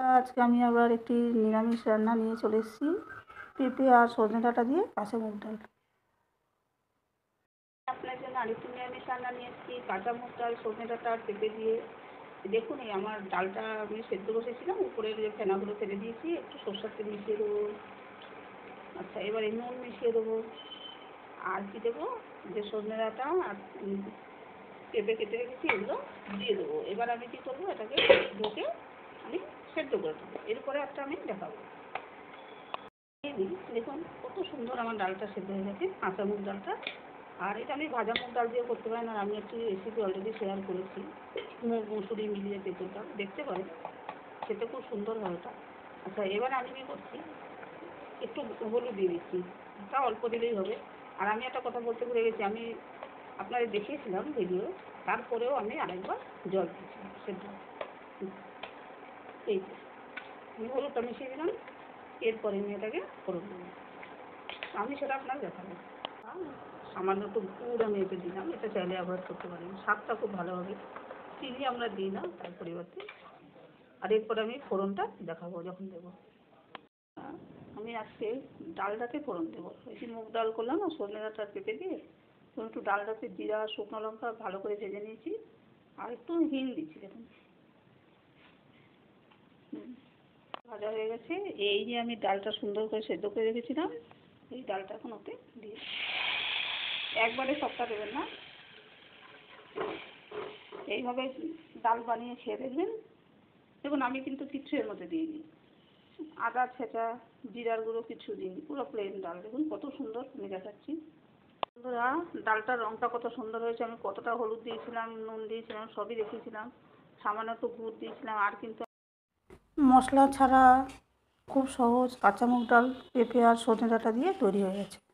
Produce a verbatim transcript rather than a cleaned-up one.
আজকে আমি আবার একটি নিরামিষ রান্না নিয়ে চলে এসেছি, পেঁপে আর সজনে ডাঁটা দিয়ে কাঁচা মুগ ডাল। আপনার জন্য আরেকটি নিরামিষ রান্না নিয়ে এসেছি, কাঁচা মুগ ডাল, সজনে ডাঁটা আর পেঁপে দিয়ে। দেখুন, এই আমার ডালটা আমি সেদ্ধ বসেছিলাম, উপরের যে ফেনাগুলো ফেলে দিয়েছি, একটু সরষের তেল মিশিয়ে দেবো। আচ্ছা, এবারে নুন মিশিয়ে দেবো। আর কি দেবো, যে সজনে ডাঁটা আর পেঁপে কেটে রেখেছি এগুলো দিয়ে দেবো। এবার আমি কী করবো, এটাকে ঢোকে আমি সেদ্ধ করে দেবো। এরপরে একটা আমি দেখাবো। দেখুন কত সুন্দর আমার ডালটা সেদ্ধ হয়ে গেছে, কাঁচা মুগ ডালটা। আর এটা আমি ভাজা মুগ ডাল দিয়ে করতে পারেন, আর আমি একটি রেসিপি অলরেডি শেয়ার করেছি, মুগ মুসুরি মিলিয়ে পেঁপের ডাল, দেখতে পারেন, খেতে খুব সুন্দর হয় ওটা। আচ্ছা, এবার আমি কী করছি, একটু হলুদ দিয়ে দিচ্ছি, তা অল্প দিলেই হবে। আর আমি একটা কথা বলতে ভুলে গেছি, আমি আপনাদের দেখিয়েছিলাম ভিডিও, তারপরেও আমি আরেকবার জল দিচ্ছি সেদ্ধ। এই আমি হলুদটা মিশিয়ে দিলাম, এরপরে আমি এটাকে ফোড়ন দেবো। আমি সেটা আপনার দেখাবো। সামান্য একটু গুড় আমি এতে দিলাম, এটা চাইলে অ্যাভয়েড করতে পারেন, স্বাদটা খুব ভালো হবে। চিনি আমরা দিই না তার পরিবর্তে। আর এরপরে আমি ফোড়নটা দেখাবো যখন দেবো। আমি আজকে ডালটাকে ফোড়ন দেবো। এই যে মুগ ডাল করলাম না সজনে ডাঁটা পেঁপে দিয়ে, তো একটু ডালটাতে জিরা শুকনো লঙ্কা ভালো করে ভেজে নিয়েছি, আর একটু হিং দিচ্ছি। দেখুন ভাজা হয়ে গেছে। এই যে আমি ডালটা সুন্দর করে সেদ্ধ করে রেখেছিলাম, এই ডালটা এখন ওতে দিয়ে, একবারে সবটা দেবেন না, এইভাবে ডাল বানিয়ে খেয়ে দেখবেন। দেখুন আমি কিন্তু কিচ্ছু এর মধ্যে দিইনি, আদা ছেঁচা জিরার গুঁড়ো কিছু দিইনি, পুরো প্লেন ডাল। দেখুন কত সুন্দর আমি দেখাচ্ছি। বন্ধুরা, ডালটার রঙটা কত সুন্দর হয়েছে। আমি কতটা হলুদ দিয়েছিলাম, নুন দিয়েছিলাম, সবই দেখিয়েছিলাম, সামান্য একটু গুড় দিয়েছিলাম। আর কিন্তু মশলা ছাড়া খুব সহজ কাঁচা মুগ ডাল পেঁপে আর সজনে ডাঁটা দিয়ে তৈরি হয়ে গেছে।